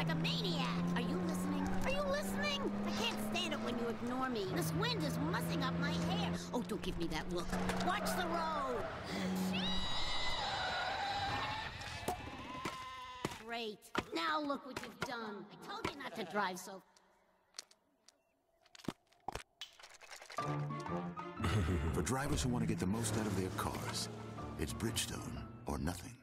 like a maniac. Are you listening? Are you listening? I can't stand it when you ignore me. This wind is mussing up my hair. Oh, don't give me that look. Watch the road. Great. Now look what you've done. I told you not to drive so... For drivers who want to get the most out of their cars, it's Bridgestone or nothing.